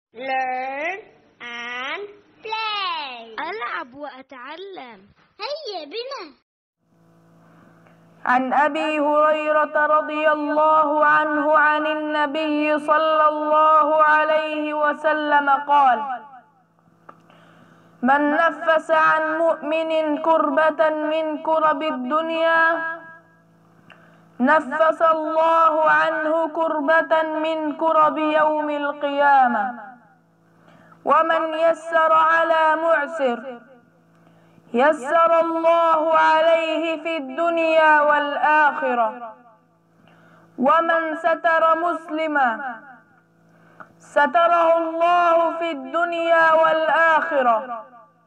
Learn and play. ألعب وأتعلم. هيا بنا. عن أبي هريرة رضي الله عنه عن النبي صلى الله عليه وسلم قال: من نفس عن مؤمن كربة من كرب الدنيا نفس الله عنه كربة من كرب يوم القيامة. ومن يسر على معسر يسر الله عليه في الدنيا والآخرة. ومن ستر مسلما ستره الله في الدنيا والآخرة.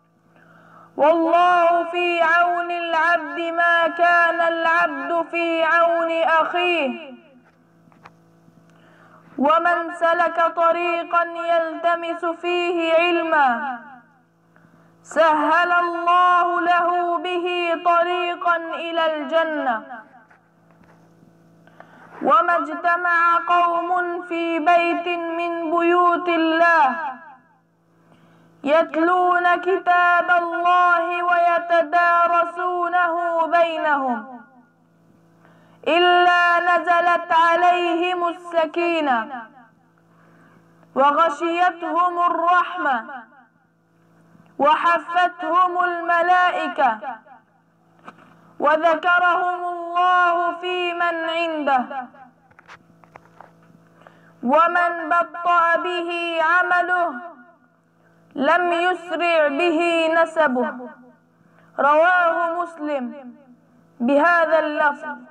والله في عون العبد ما كان العبد في عون أخيه. ومن سلك طريقا يلتمس فيه علما سهل الله له به طريقا إلى الجنة. وما اجتمع قوم في بيت من بيوت الله يتلون كتاب الله ويتدارسونه بينهم إلا نزلت عليهم السكينة وغشيتهم الرحمة وحفتهم الملائكة وذكرهم الله في من عنده. ومن بطأ به عمله لم يسرع به نسبه. رواه مسلم بهذا اللفظ.